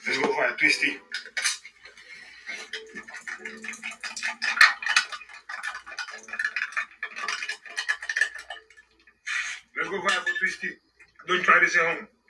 Let's go find Twisty. Let's go find for Twisty. Don't try this at home.